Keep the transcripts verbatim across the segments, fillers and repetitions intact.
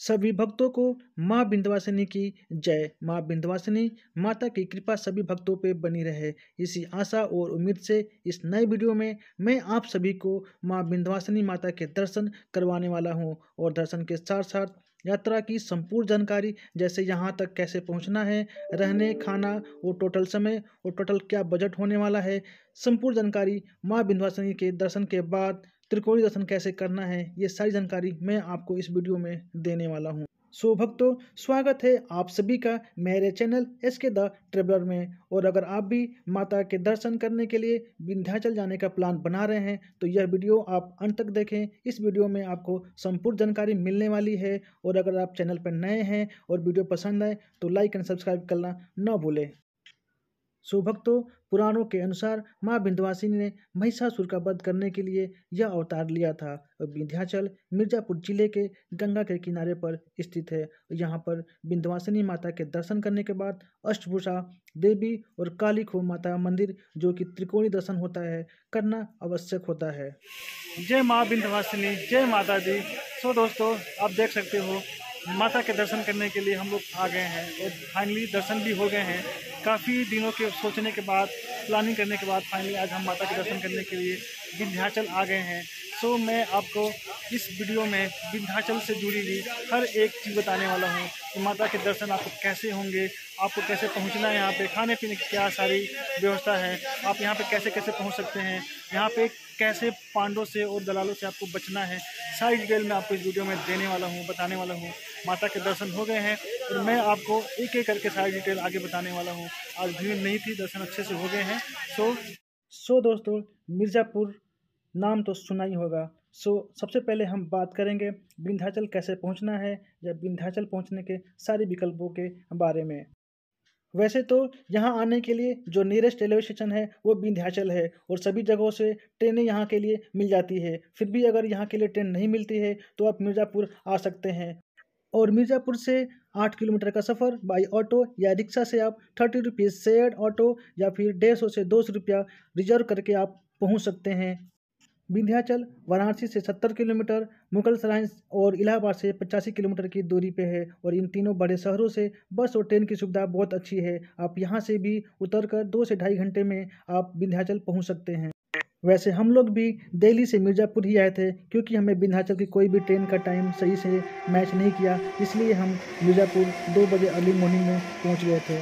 सभी भक्तों को माँ विंध्यवासिनी की जय। माँ विंध्यवासिनी माता की कृपा सभी भक्तों पे बनी रहे, इसी आशा और उम्मीद से इस नए वीडियो में मैं आप सभी को माँ विंध्यवासिनी माता के दर्शन करवाने वाला हूँ और दर्शन के साथ साथ यात्रा की संपूर्ण जानकारी, जैसे यहाँ तक कैसे पहुँचना है, रहने खाना और टोटल समय और टोटल क्या बजट होने वाला है, संपूर्ण जानकारी माँ विंध्यवासिनी के दर्शन के बाद त्रिकोणी दर्शन कैसे करना है, ये सारी जानकारी मैं आपको इस वीडियो में देने वाला हूँ। सो भक्तों, स्वागत है आप सभी का मेरे channel S K the traveller में। और अगर आप भी माता के दर्शन करने के लिए विंध्याचल जाने का प्लान बना रहे हैं तो यह वीडियो आप अंत तक देखें। इस वीडियो में आपको संपूर्ण जानकारी मिलने वाली है। और अगर आप चैनल पर नए हैं और वीडियो पसंद आए तो लाइक एंड सब्सक्राइब करना न भूलें। सो भक्तों, पुराणों के अनुसार माँ विंध्यवासिनी ने महिषासुर का वध करने के लिए यह अवतार लिया था। और विंध्याचल मिर्जापुर जिले के गंगा के किनारे पर स्थित है। यहाँ पर विंध्यवासिनी माता के दर्शन करने के बाद अष्टभुजा देवी और काली खो माता मंदिर, जो कि त्रिकोणी दर्शन होता है, करना आवश्यक होता है। जय माँ विंध्यवासिनी, जय माता दी। सो दोस्तों, आप देख सकते हो माता के दर्शन करने के लिए हम लोग आ गए हैं और फाइनली दर्शन भी हो गए हैं। काफ़ी दिनों के सोचने के बाद, प्लानिंग करने के बाद फाइनली आज हम माता के दर्शन करने के लिए विंध्याचल आ गए हैं। सो मैं आपको इस वीडियो में विंध्याचल से जुड़ी हुई हर एक चीज़ बताने वाला हूँ कि माता के दर्शन आपको कैसे होंगे, आपको कैसे पहुँचना है, यहाँ पे खाने पीने की क्या सारी व्यवस्था है, आप यहाँ पे कैसे कैसे पहुँच सकते हैं, यहाँ पे कैसे पांडवों से और दलालों से आपको बचना है, सारी डिटेल मैं आपको इस वीडियो में देने वाला हूँ, बताने वाला हूँ। माता के दर्शन हो गए हैं और मैं आपको एक एक करके सारी डिटेल आगे बताने वाला हूँ। आज भीड़ नहीं थी, दर्शन अच्छे से हो गए हैं। सो सो दोस्तों, मिर्ज़ापुर नाम तो सुना ही होगा। सो सबसे पहले हम बात करेंगे विंध्याचल कैसे पहुंचना है या विंध्याचल पहुंचने के सारे विकल्पों के बारे में। वैसे तो यहाँ आने के लिए जो नियरेस्ट रेलवे स्टेशन है वो विंध्याचल है और सभी जगहों से ट्रेनें यहाँ के लिए मिल जाती है। फिर भी अगर यहाँ के लिए ट्रेन नहीं मिलती है तो आप मिर्ज़ापुर आ सकते हैं। और मिर्ज़ापुर से आठ किलोमीटर का सफ़र बाई ऑटो या रिक्शा से आप थर्टी रुपीज़ शेयर्ड ऑटो या फिर डेढ़ सौ से दो सौ रुपया रिजर्व करके आप पहुँच सकते हैं। विंध्याचल वाराणसी से सत्तर किलोमीटर, मुगलसराय और इलाहाबाद से पचासी किलोमीटर की दूरी पे है। और इन तीनों बड़े शहरों से बस और ट्रेन की सुविधा बहुत अच्छी है। आप यहां से भी उतरकर दो से ढाई घंटे में आप विंध्याचल पहुंच सकते हैं। वैसे हम लोग भी दिल्ली से मिर्ज़ापुर ही आए थे, क्योंकि हमें विंध्याचल की कोई भी ट्रेन का टाइम सही से मैच नहीं किया, इसलिए हम मिर्ज़ापुर दो बजे अर्ली मॉर्निंग में पहुँच गए थे।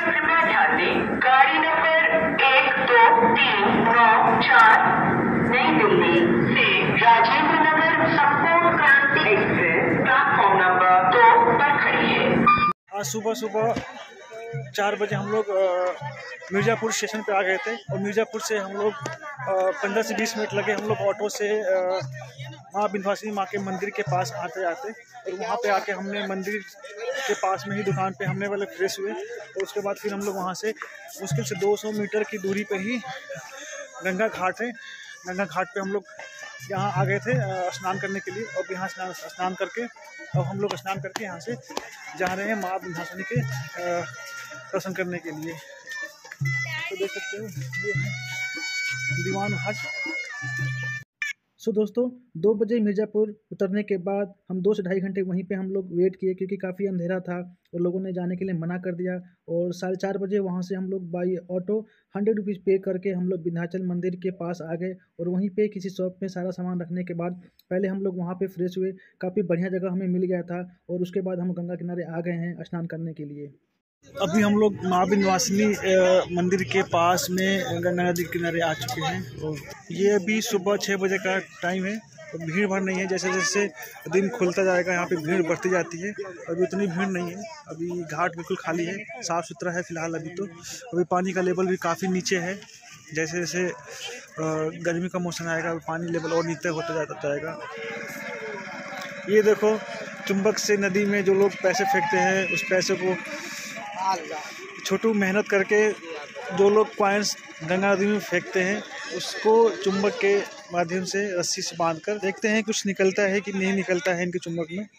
गाड़ी नंबर एक दो तीन नौ चार नई दिल्ली से राजेंद्र नगर संपूर्ण क्रांति एक्सप्रेस प्लेटफॉर्म नंबर दो पर खड़ी है। आज सुबह सुबह चार बजे हम लोग मिर्ज़ापुर स्टेशन पे आ गए थे और मिर्ज़ापुर से हम लोग पंद्रह से बीस मिनट लगे हम लोग ऑटो से माँ विंध्यवासिनी माँ के मंदिर के पास आते आते। और वहाँ पे आके हमने मंदिर के पास में ही दुकान पे हमने वाले फ्रेश हुए और उसके बाद फिर हम लोग वहाँ से मुश्किल से दो सौ मीटर की दूरी पे ही गंगा घाट है। गंगा घाट पे हम लोग यहाँ आ गए थे स्नान करने के लिए। और यहाँ स्नान स्नान करके अब हम लोग स्नान करके यहाँ से जा रहे हैं माँ विंध्यवासिनी के दर्शन करने के लिए। तो देख सकते हो ये है दीवान हाट। सो दोस्तों, दो बजे मिर्ज़ापुर उतरने के बाद हम दो से ढाई घंटे वहीं पे हम लोग वेट किए, क्योंकि काफ़ी अंधेरा था और लोगों ने जाने के लिए मना कर दिया। और साढ़े चार बजे वहाँ से हम लोग बाई ऑटो हंड्रेड रुपीज़ पे करके हम लोग विंध्याचल मंदिर के पास आ गए। और वहीं पे किसी शॉप में सारा सामान रखने के बाद पहले हम लोग वहाँ पे फ्रेश हुए। काफ़ी बढ़िया जगह हमें मिल गया था और उसके बाद हम गंगा किनारे आ गए हैं स्नान करने के लिए। अभी हम लोग माँ विंध्यवासिनी मंदिर के पास में गंगा नदी के किनारे आ चुके हैं और ये अभी सुबह छः बजे का टाइम है। तो भीड़ भाड़ नहीं है, जैसे जैसे दिन खुलता जाएगा यहाँ पे भीड़ बढ़ती जाती है। अभी उतनी भीड़ नहीं है, अभी घाट बिल्कुल खाली है, साफ़ सुथरा है फिलहाल। अभी तो अभी पानी का लेवल भी काफ़ी नीचे है। जैसे जैसे गर्मी का मौसम आएगा पानी लेवल और नीचे होता जाता जाएगा। ये देखो, चुंबक से नदी में जो लोग पैसे फेंकते हैं, उस पैसे को छोटू मेहनत करके जो लोग कॉइन्स गंगा नदी में फेंकते हैं, उसको चुंबक के माध्यम से रस्सी से बांधकर देखते हैं कुछ निकलता है कि नहीं निकलता है इनके चुंबक में।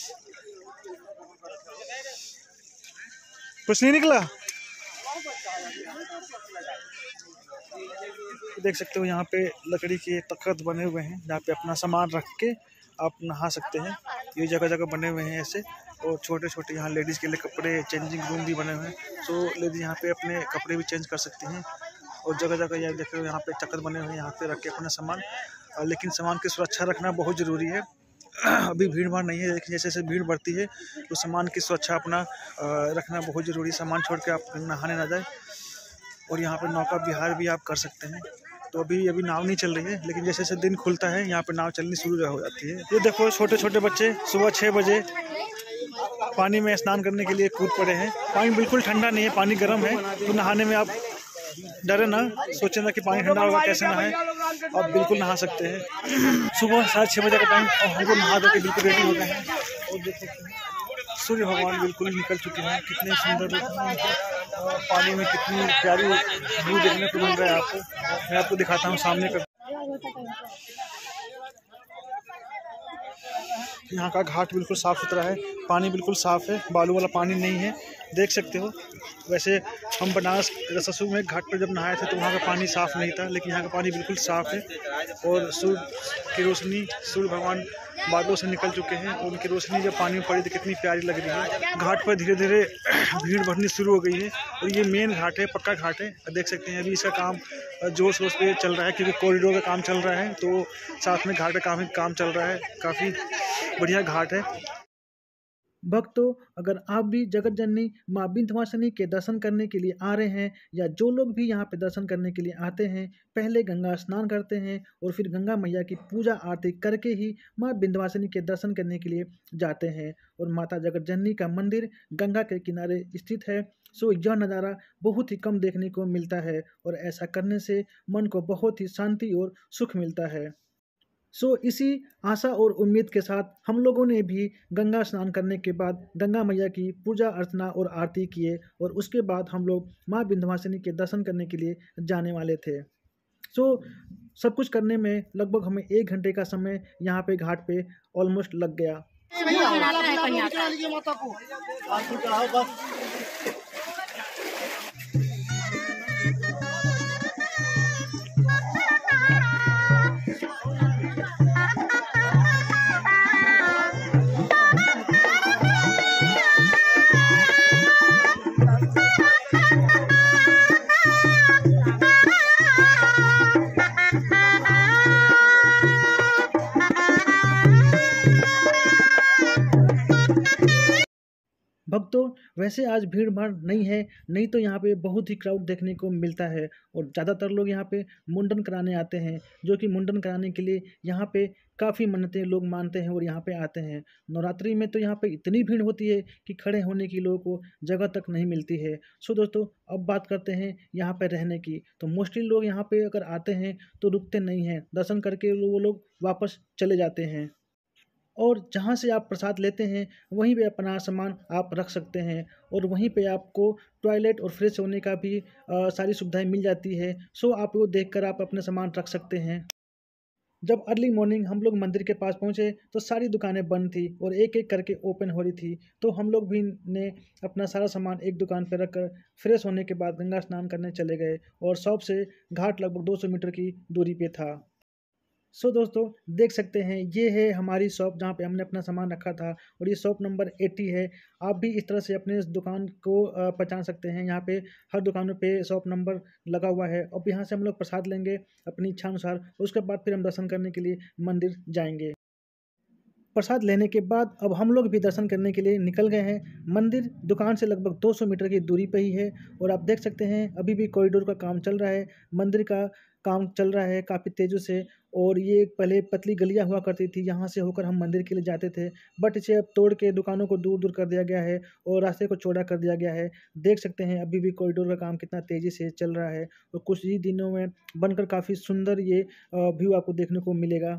कुछ नहीं निकला। देख सकते हो यहाँ पे लकड़ी के तख्त बने हुए हैं जहाँ पे अपना सामान रख के आप नहा सकते हैं। ये जगह जगह बने हुए हैं ऐसे, और छोटे छोटे यहाँ लेडीज़ के लिए कपड़े चेंजिंग रूम भी बने हुए हैं। सो लेडीज यहाँ पे अपने कपड़े भी चेंज कर सकती हैं। और जगह जगह ये देख रहे हो यहाँ पे चक्कर बने हुए हैं, यहाँ पे रख के अपना सामान, लेकिन सामान की सुरक्षा रखना बहुत ज़रूरी है। अभी भीड़ भाड़ नहीं है, लेकिन जैसे जैसे भीड़ बढ़ती है तो सामान की सुरक्षा अपना रखना बहुत ज़रूरी है। सामान छोड़ के आप नहाने ना जाए। और यहाँ पे नौका विहार भी आप कर सकते हैं। तो अभी अभी नाव नहीं चल रही है, लेकिन जैसे जैसे दिन खुलता है यहाँ पे नाव चलनी शुरू हो जाती है। ये देखो छोटे छोटे बच्चे सुबह छः बजे पानी में स्नान करने के लिए कूद पड़े हैं। पानी बिल्कुल ठंडा नहीं है, पानी गर्म है, तो नहाने में आप डरे ना, सोचे ना कि पानी ठंडा होगा कैसे नहाए, आप बिल्कुल नहा सकते हैं। सुबह साढ़े छः बजे का टाइम और हम लोग नहा धो के बिल्कुल रेडी हो गए हैं। और देख सकते हैं सूर्य भगवान बिल्कुल निकल चुके हैं। कितने सुंदर पानी में कितनी प्यारी व्यू देखने को मिल रहा है आपको। मैं आपको दिखाता हूँ सामने का। यहाँ का घाट बिल्कुल साफ़ सुथरा है, पानी बिल्कुल साफ़ है, बालू वाला पानी नहीं है, देख सकते हो। वैसे हम बनारस रससू में घाट पर जब नहाए थे तो वहाँ का पानी साफ़ नहीं था, लेकिन यहाँ का पानी बिल्कुल साफ़ है। और सूर्य की रोशनी, सूर्य भगवान बादलों से निकल चुके हैं और उनकी रोशनी जब पानी में पड़ी तो कितनी प्यारी लग रही है। घाट पर धीरे धीरे भीड़ बढ़नी शुरू हो गई है और ये मेन घाट है, पक्का घाट है। देख सकते हैं अभी इसका काम जोर शोर पे चल रहा है, क्योंकि कॉरिडोर का काम चल रहा है, तो साथ में घाट का काम काम चल रहा है। काफ़ी बढ़िया घाट है। भक्तों, अगर आप भी जगत जननी माँ विंध्यवासिनी के दर्शन करने के लिए आ रहे हैं, या जो लोग भी यहाँ पे दर्शन करने के लिए आते हैं, पहले गंगा स्नान करते हैं और फिर गंगा मैया की पूजा आरती करके ही माँ विंध्यवासिनी के दर्शन करने के लिए जाते हैं। और माता जगत जननी का मंदिर गंगा के किनारे स्थित है। सो यह नज़ारा बहुत ही कम देखने को मिलता है और ऐसा करने से मन को बहुत ही शांति और सुख मिलता है। सो so, इसी आशा और उम्मीद के साथ हम लोगों ने भी गंगा स्नान करने के बाद गंगा मैया की पूजा अर्चना और आरती किए और उसके बाद हम लोग माँ विंध्यवासिनी के दर्शन करने के लिए जाने वाले थे। सो so, सब कुछ करने में लगभग हमें एक घंटे का समय यहाँ पे घाट पे ऑलमोस्ट लग गया। भक्तों, वैसे आज भीड़ भाड़ नहीं है, नहीं तो यहाँ पे बहुत ही क्राउड देखने को मिलता है और ज़्यादातर लोग यहाँ पे मुंडन कराने आते हैं, जो कि मुंडन कराने के लिए यहाँ पे काफ़ी मन्नतें लोग मानते हैं और यहाँ पे आते हैं। नवरात्रि में तो यहाँ पे इतनी भीड़ होती है कि खड़े होने की लोगों को जगह तक नहीं मिलती है। सो दोस्तों, अब बात करते हैं यहाँ पे रहने की। तो मोस्टली लोग यहाँ पे अगर आते हैं तो रुकते नहीं हैं, दर्शन करके वो लोग वापस चले जाते हैं। और जहाँ से आप प्रसाद लेते हैं वहीं पे अपना सामान आप रख सकते हैं और वहीं पे आपको टॉयलेट और फ्रेश होने का भी आ, सारी सुविधाएं मिल जाती है। सो आप वो देखकर आप अपने सामान रख सकते हैं। जब अर्ली मॉर्निंग हम लोग मंदिर के पास पहुँचे तो सारी दुकानें बंद थी और एक एक करके ओपन हो रही थी, तो हम लोग भी ने अपना सारा सामान एक दुकान पर रखकर फ्रेश होने के बाद गंगा स्नान करने चले गए और शॉप से घाट लगभग दो सौ मीटर की दूरी पे था। सो so, दोस्तों देख सकते हैं ये है हमारी शॉप जहाँ पे हमने अपना सामान रखा था और ये शॉप नंबर अस्सी है। आप भी इस तरह से अपने इस दुकान को पहचान सकते हैं। यहाँ पे हर दुकानों पे शॉप नंबर लगा हुआ है। अब यहाँ से हम लोग प्रसाद लेंगे अपनी इच्छा अनुसार, उसके बाद फिर हम दर्शन करने के लिए मंदिर जाएंगे। प्रसाद लेने के बाद अब हम लोग भी दर्शन करने के लिए निकल गए हैं। मंदिर दुकान से लगभग दो सौ मीटर की दूरी पर ही है और आप देख सकते हैं अभी भी कॉरिडोर का काम चल रहा है, मंदिर का काम चल रहा है काफ़ी तेज़ी से। और ये पहले पतली गलियां हुआ करती थी, यहाँ से होकर हम मंदिर के लिए जाते थे, बट इसे अब तोड़ के दुकानों को दूर दूर कर दिया गया है और रास्ते को चौड़ा कर दिया गया है। देख सकते हैं अभी भी कॉरिडोर का काम कितना तेज़ी से चल रहा है और कुछ ही दिनों में बनकर काफ़ी सुंदर ये व्यू आपको देखने को मिलेगा।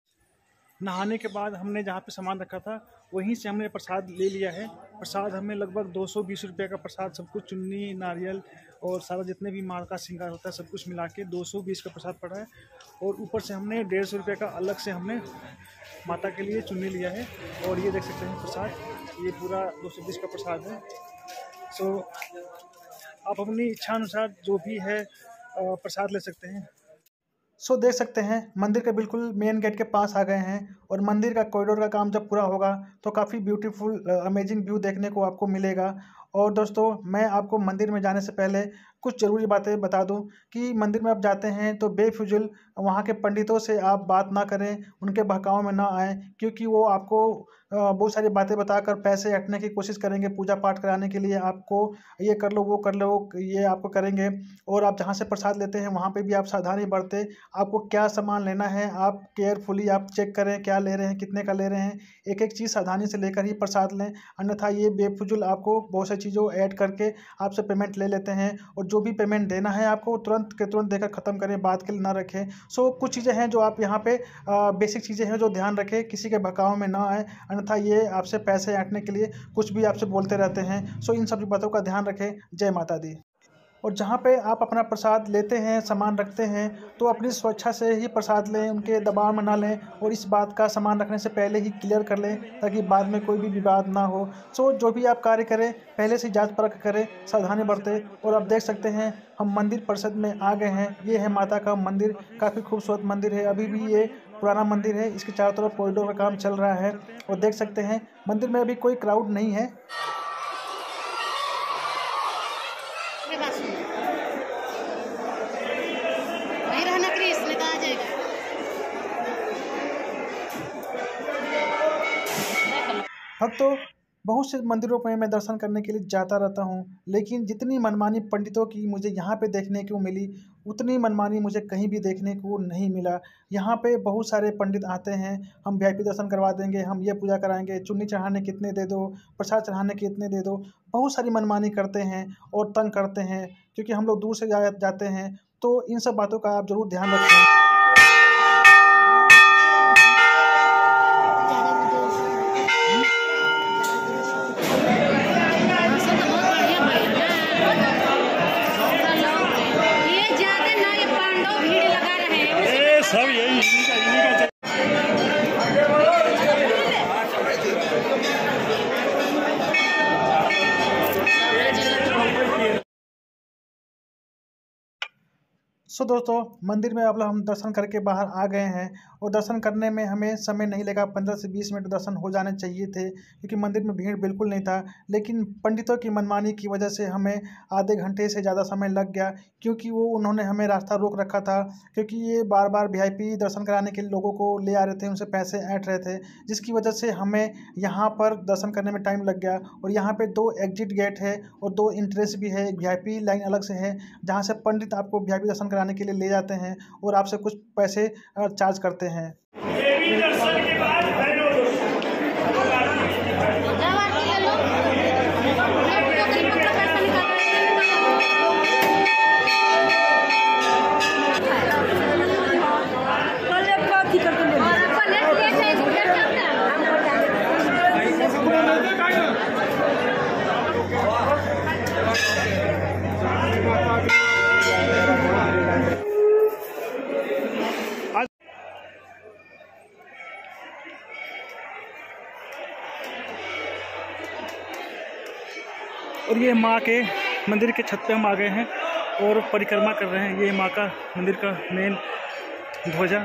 नहाने के बाद हमने जहाँ पे सामान रखा था वहीं से हमने प्रसाद ले लिया है। प्रसाद हमें लगभग दो सौ बीस रुपये का प्रसाद, सब कुछ चुन्नी नारियल और सारा जितने भी माल का श्रृंगार होता है सब कुछ मिला के दो सौ बीस का प्रसाद पड़ा है। और ऊपर से हमने डेढ़ सौ रुपये का अलग से हमने माता के लिए चुन्नी लिया है। और ये देख सकते हैं प्रसाद, ये पूरा दो सौ बीस का प्रसाद है। सो आप अपनी इच्छा अनुसार जो भी है प्रसाद ले सकते हैं। सो देख सकते हैं मंदिर के बिल्कुल मेन गेट के पास आ गए हैं और मंदिर का कॉरिडोर का काम जब पूरा होगा तो काफ़ी ब्यूटीफुल अमेजिंग व्यू देखने को आपको मिलेगा। और दोस्तों मैं आपको मंदिर में जाने से पहले कुछ ज़रूरी बातें बता दूं कि मंदिर में आप जाते हैं तो बेफिजुल वहाँ के पंडितों से आप बात ना करें, उनके बहकाव में ना आएँ, क्योंकि वो आपको बहुत सारी बातें बताकर पैसे ऐंठने की कोशिश करेंगे पूजा पाठ कराने के लिए। आपको ये कर लो वो कर लो ये आपको करेंगे। और आप जहाँ से प्रसाद लेते हैं वहाँ पे भी आप सावधानी बरतें। आपको क्या सामान लेना है आप केयरफुली आप चेक करें क्या ले रहे हैं, कितने का ले रहे हैं, एक एक चीज़ सावधानी से लेकर ही प्रसाद लें, अन्यथा ये बेफिजुल आपको बहुत सारी चीज़ों ऐड करके आपसे पेमेंट ले लेते हैं। और जो भी पेमेंट देना है आपको तुरंत के तुरंत देकर ख़त्म करें, बात के लिए ना रखें। सो कुछ चीज़ें हैं जो आप यहाँ पे बेसिक चीज़ें हैं जो ध्यान रखें, किसी के बहकाव में ना आए, अन्यथा ये आपसे पैसे ऐंठने के लिए कुछ भी आपसे बोलते रहते हैं। सो इन सभी बातों का ध्यान रखें। जय माता दी। और जहाँ पे आप अपना प्रसाद लेते हैं सामान रखते हैं तो अपनी स्वेच्छा से ही प्रसाद लें, उनके दबाव में ना लें। और इस बात का सामान रखने से पहले ही क्लियर कर लें ताकि बाद में कोई भी विवाद ना हो। सो जो भी आप कार्य करें पहले से जांच परख करें, सावधानी बरतें। और आप देख सकते हैं हम मंदिर परिसर में आ गए हैं। ये है माता का मंदिर, काफ़ी खूबसूरत मंदिर है। अभी भी ये पुराना मंदिर है, इसके चारों तरफ कॉरिडोर का काम चल रहा है। और देख सकते हैं मंदिर में अभी कोई क्राउड नहीं है। भक्तों बहुत से मंदिरों में मैं दर्शन करने के लिए जाता रहता हूँ, लेकिन जितनी मनमानी पंडितों की मुझे यहाँ पे देखने को मिली उतनी मनमानी मुझे कहीं भी देखने को नहीं मिला। यहाँ पे बहुत सारे पंडित आते हैं, हम वीआईपी दर्शन करवा देंगे, हम ये पूजा कराएंगे, चुन्नी चढ़ाने कितने दे दो, प्रसाद चढ़ाने कितने दे दो, बहुत सारी मनमानी करते हैं और तंग करते हैं। क्योंकि हम लोग दूर से जा जाते हैं तो इन सब बातों का आप ज़रूर ध्यान रखें। सब यही इन्हीं का इन्हीं का सो दोस्तों मंदिर में अब हम दर्शन करके बाहर आ गए हैं और दर्शन करने में हमें समय नहीं लगा, पंद्रह से बीस मिनट दर्शन हो जाने चाहिए थे क्योंकि मंदिर में भीड़ बिल्कुल नहीं था। लेकिन पंडितों की मनमानी की वजह से हमें आधे घंटे से ज़्यादा समय लग गया, क्योंकि वो उन्होंने हमें रास्ता रोक रखा था। क्योंकि ये बार बार वीआईपी दर्शन कराने के लिए लोगों को ले आ रहे थे, उनसे पैसे ऐंठ रहे थे, जिसकी वजह से हमें यहाँ पर दर्शन करने में टाइम लग गया। और यहाँ पर दो एग्जिट गेट है और दो इंट्रेंस भी है, वीआईपी लाइन अलग से है जहाँ से पंडित आपको वीआईपी दर्शन कराने के लिए ले जाते हैं और आपसे कुछ पैसे चार्ज करते हैं। और ये माँ के मंदिर के छत पे हम आ गए हैं और परिक्रमा कर रहे हैं। ये माँ का मंदिर का मेन ध्वजा।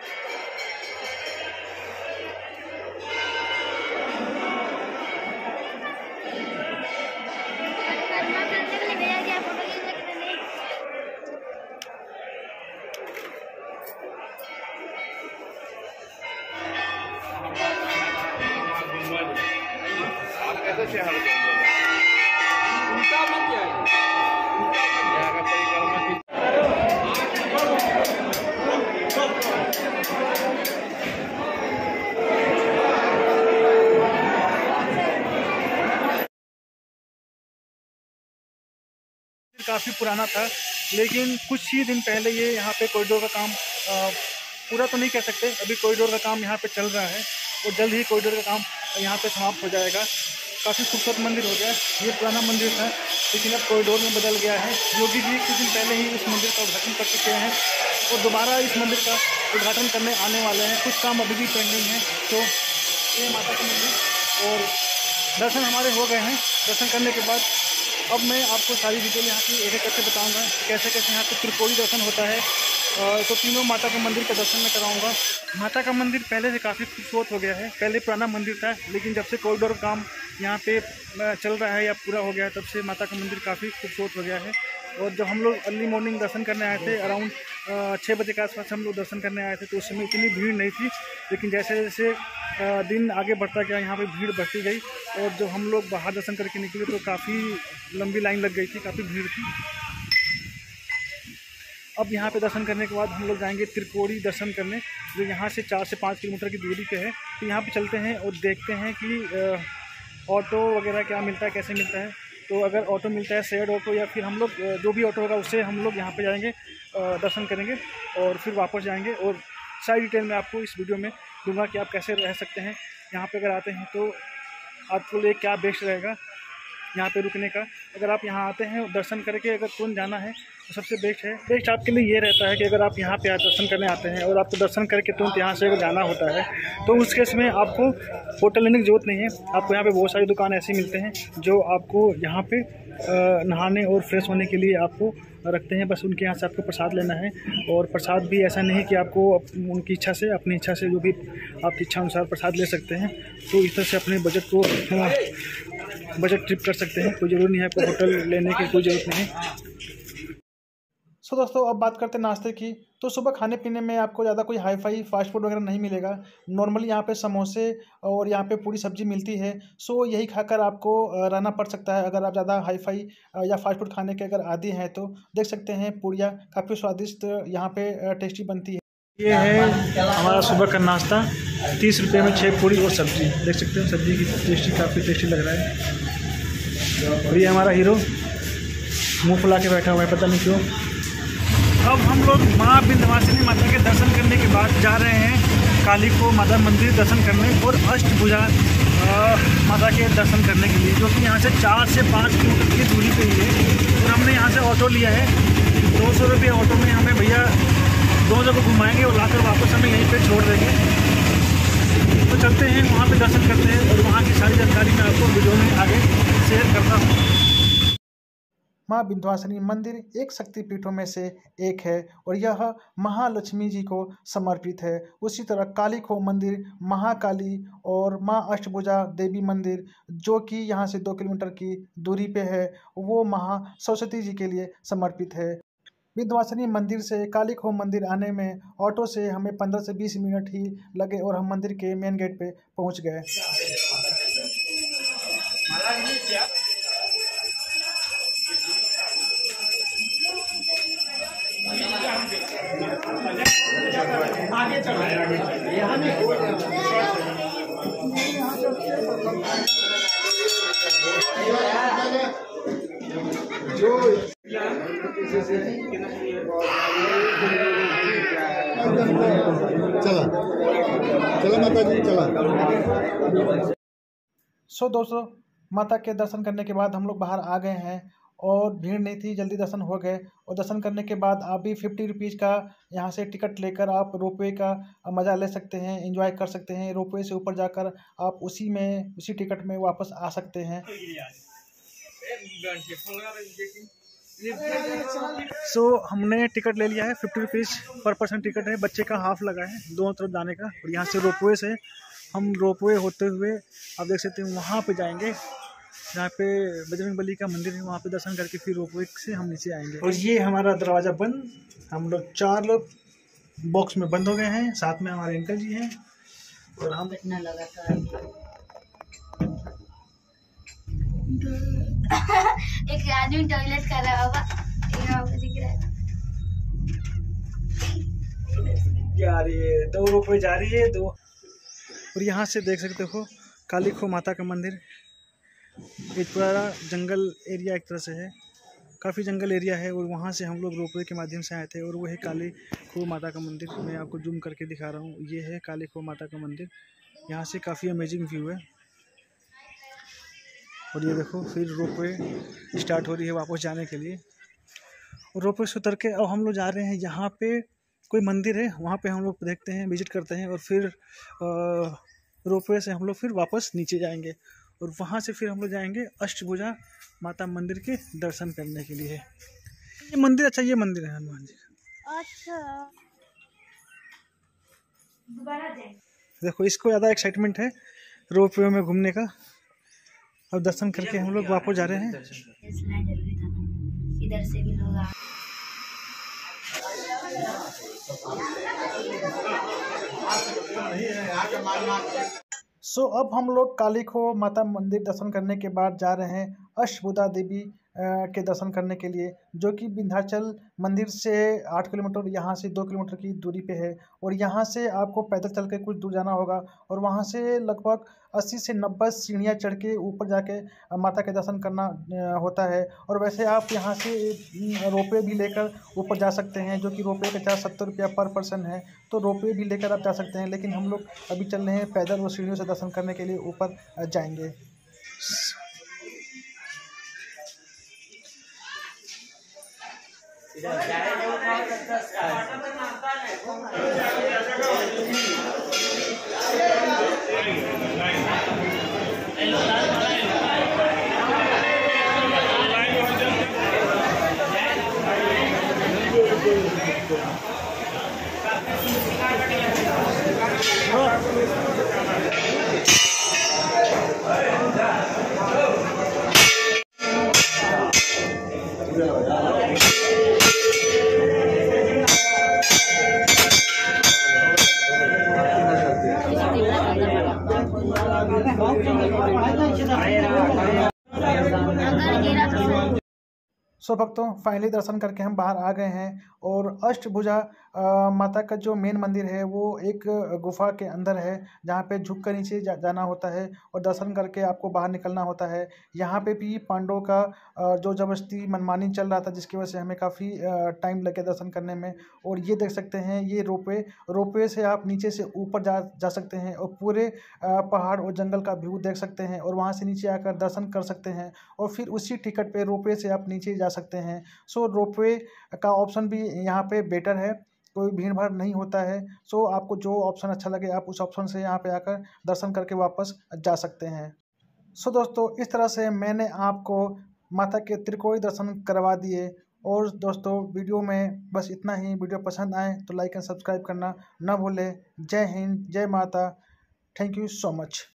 काफ़ी पुराना था, लेकिन कुछ ही दिन पहले ये यहाँ पे कॉरिडोर का काम आ, पूरा तो नहीं कह सकते, अभी कॉरिडोर का काम यहाँ पे चल रहा है और जल्द ही कॉरिडोर का काम यहाँ पे समाप्त हो जाएगा। काफ़ी खूबसूरत मंदिर हो गया। ये पुराना मंदिर था लेकिन अब कॉरिडोर में बदल गया है। योगी जी कुछ दिन पहले ही इस मंदिर का उद्घाटन कर चुके हैं और दोबारा इस मंदिर का उद्घाटन करने आने वाले हैं। कुछ काम अभी भी पेंडिंग है। तो ये माता का मंदिर और दर्शन हमारे हो गए हैं। दर्शन करने के बाद अब मैं आपको सारी डिटेल यहाँ की एक एक करके बताऊँगा कैसे कैसे यहाँ पे त्रिकोणी दर्शन होता है तो तीनों माता के मंदिर के दर्शन मैं कराऊंगा। माता का मंदिर पहले से काफ़ी खूबसूरत हो गया है। पहले पुराना मंदिर था, लेकिन जब से कॉरिडोर काम यहाँ पे चल रहा है या पूरा हो गया है, तब से माता का मंदिर काफ़ी खूबसूरत हो गया है। और जब हम लोग अर्ली मॉर्निंग दर्शन करने आए थे, अराउंड छः बजे के आसपास हम लोग दर्शन करने आए थे, तो उस समय इतनी भीड़ नहीं थी। लेकिन जैसे जैसे दिन आगे बढ़ता गया, यहाँ पे भीड़ बढ़ती गई। और जब हम लोग बाहर दर्शन करके निकले तो काफ़ी लंबी लाइन लग गई थी, काफ़ी भीड़ थी। अब यहाँ पे दर्शन करने के बाद हम लोग जाएंगे त्रिकोणी दर्शन करने, जो यहाँ से चार से पाँच किलोमीटर की दूरी पे है। तो यहाँ पे चलते हैं और देखते हैं कि ऑटो वगैरह क्या मिलता है, कैसे मिलता है। तो अगर ऑटो मिलता है, शेयर्ड ऑटो, या फिर हम लोग जो भी ऑटो होगा उससे हम लोग यहाँ पे जाएंगे, दर्शन करेंगे और फिर वापस जाएंगे। और सारी डिटेल में आपको इस वीडियो में दूंगा कि आप कैसे रह सकते हैं यहाँ पे। अगर आते हैं तो आपके लिए क्या बेस्ट रहेगा यहाँ पे रुकने का। अगर आप यहाँ आते हैं दर्शन करके अगर तुरंत जाना है तो सबसे बेस्ट है। बेस्ट आपके लिए ये रहता है कि अगर आप यहाँ पे दर्शन करने आते हैं और आपको दर्शन करके तुरंत यहाँ से अगर जाना होता है, तो उस केस में आपको होटल लेने की ज़रूरत नहीं है। आपको यहाँ पे बहुत सारी दुकान ऐसे मिलते हैं जो आपको यहाँ पे नहाने और फ्रेश होने के लिए आपको रखते हैं। बस उनके यहाँ से आपको प्रसाद लेना है। और प्रसाद भी ऐसा नहीं कि आपको उनकी इच्छा से, अपनी इच्छा से जो भी आपकी इच्छा अनुसार प्रसाद ले सकते हैं। तो इस तरह से अपने बजट को बजट ट्रिप कर सकते हैं। कोई ज़रूरी नहीं है आपको होटल लेने की, कोई ज़रूरत नहीं है। सो so, दोस्तों अब बात करते हैं नाश्ते की। तो सुबह खाने पीने में आपको ज़्यादा कोई हाई फाई फास्ट फूड वगैरह नहीं मिलेगा। नॉर्मली यहाँ पे समोसे और यहाँ पे पूरी सब्जी मिलती है। सो यही खाकर आपको रहना पड़ सकता है। अगर आप ज़्यादा हाई फाई या फास्ट फूड खाने के अगर आदी हैं तो देख सकते हैं पूरियाँ काफ़ी स्वादिष्ट यहाँ पे टेस्टी बनती है। ये है हमारा सुबह का नाश्ता, तीस रुपये में छः पूरी और सब्जी। देख सकते हैं सब्जी की टेस्टी, काफ़ी टेस्टी लग रहा है। और ये हमारा हीरो मुँह फुला के बैठा हुआ है, पता नहीं क्यों। अब हम लोग माँ विंध्यवासिनी माता के दर्शन करने के बाद जा रहे हैं काली खो माता मंदिर दर्शन करने और अष्टभुजा माता के दर्शन करने के लिए, जो कि यहाँ से चार से पाँच किलोमीटर की दूरी पे ही है। और हमने यहाँ से ऑटो लिया है। दो सौ रुपये ऑटो में हमें भैया दो जगह घुमाएंगे और लाकर वापस हमें यहीं पे छोड़ देंगे। तो चलते हैं वहाँ पे दर्शन करते हैं और वहाँ की सारी जानकारी मैं आपको वीडियो में आगे शेयर करता हूँ। माँ विंध्यवासिनी मंदिर एक शक्तिपीठों में से एक है और यह महालक्ष्मी जी को समर्पित है। उसी तरह काली खो मंदिर महाकाली और माँ अष्टभुजा देवी मंदिर, जो कि यहाँ से दो किलोमीटर की दूरी पे है, वो महा सरस्वती जी के लिए समर्पित है। विंध्यवासिनी मंदिर से काली खो मंदिर आने में ऑटो से हमें पंद्रह से बीस मिनट ही लगे और हम मंदिर के मेन गेट पे पहुँच गए। आगे चलो यहाँ जो चला चला माता जी चला। सो दोस्तों माता के दर्शन करने के बाद हम लोग बाहर आ गए हैं और भीड़ नहीं थी, जल्दी दर्शन हो गए। और दर्शन करने के बाद आप भी फिफ्टी रुपीज़ का यहाँ से टिकट लेकर आप रोपवे का मज़ा ले सकते हैं, एंजॉय कर सकते हैं। रोपवे से ऊपर जाकर आप उसी में उसी टिकट में वापस आ सकते हैं। सो so, हमने टिकट ले लिया है, fifty rupees per person ticket है। बच्चे का हाफ लगा है दोनों तरफ जाने का। और यहाँ से रोपवे से हम रोपवे होते हुए आप देख सकते हैं वहाँ पे जाएंगे जहाँ पे बजरंग बली का मंदिर है। वहाँ पे दर्शन करके फिर रोपवे से हम नीचे आएंगे। और ये हमारा दरवाज़ा बंद, हम लोग चार लोग बॉक्स में बंद हो गए हैं। साथ में हमारे अंकल जी हैं और हम इतना लगातार एक आदमी टॉयलेट कर रहा होगा, यहाँ पे दिख रहा है यार। ये दो रोपवे जा रही है दो। और यहाँ से देख सकते हो काली खो माता का मंदिर। एक पूरा जंगल एरिया एक तरह से है, काफ़ी जंगल एरिया है। और वहाँ से हम लोग रोपवे के माध्यम से आए थे और वो है काली खो माता का मंदिर। मैं आपको जूम करके दिखा रहा हूँ, ये है काली खो माता का मंदिर। यहाँ से काफ़ी अमेजिंग व्यू है। और ये देखो फिर रोपवे स्टार्ट हो रही है वापस जाने के लिए। और रोपवे से उतर के अब हम लोग जा रहे हैं, यहाँ पे कोई मंदिर है, वहाँ पे हम लोग देखते हैं, विजिट करते हैं। और फिर रोपवे से हम लोग फिर वापस नीचे जाएंगे और वहाँ से फिर हम लोग जाएंगे अष्टभुजा माता मंदिर के दर्शन करने के लिए। ये मंदिर, अच्छा ये मंदिर है हनुमान जी का। अच्छा दोबारा जाए। देखो इसको ज़्यादा एक्साइटमेंट है रोप वे में घूमने का। अब दर्शन करके हम लोग वापस जा रहे हैं। जरूरी था ना, इधर से भी लोग आ सो so, अब हम लोग काली खो माता मंदिर दर्शन करने के बाद जा रहे हैं अष्टभुजा देवी के दर्शन करने के लिए, जो कि विंध्याचल मंदिर से आठ किलोमीटर यहाँ से दो किलोमीटर की दूरी पे है। और यहाँ से आपको पैदल चल के कुछ दूर जाना होगा और वहाँ से लगभग अस्सी से नब्बे सीढ़ियाँ चढ़ के ऊपर जाके माता के दर्शन करना होता है। और वैसे आप यहाँ से रोपवे भी लेकर ऊपर जा सकते हैं, जो कि रोपवे का चार्ज सत्तर रुपया पर पर्सन है। तो रोपवे भी लेकर आप जा सकते हैं, लेकिन हम लोग अभी चल रहे हैं पैदल और सीढ़ियों से दर्शन करने के लिए ऊपर जाएंगे। सो भक्तों फाइनली दर्शन करके हम बाहर आ गए हैं। और अष्टभुजा माता का जो मेन मंदिर है वो एक गुफा के अंदर है, जहाँ पे झुक कर नीचे जा, जाना होता है और दर्शन करके आपको बाहर निकलना होता है। यहाँ पे भी पांडवों का जो जबरदस्ती मनमानी चल रहा था, जिसकी वजह से हमें काफ़ी टाइम लगे दर्शन करने में। और ये देख सकते हैं ये रोपवे रोपवे से आप नीचे से ऊपर जा जा सकते हैं और पूरे पहाड़ और जंगल का व्यू देख सकते हैं और वहाँ से नीचे आकर दर्शन कर सकते हैं। और फिर उसी टिकट पे रोपवे से आप नीचे जा सकते हैं। सो रोपवे का ऑप्शन भी यहाँ पे बेटर है, कोई भीड़ भाड़ नहीं होता है। सो आपको जो ऑप्शन अच्छा लगे आप उस ऑप्शन से यहाँ पे आकर दर्शन करके वापस जा सकते हैं। सो दोस्तों इस तरह से मैंने आपको माता के त्रिकोणी दर्शन करवा दिए। और दोस्तों वीडियो में बस इतना ही। वीडियो पसंद आए तो लाइक एंड सब्सक्राइब करना ना भूलें। जय हिंद, जय माता। Thank you so much.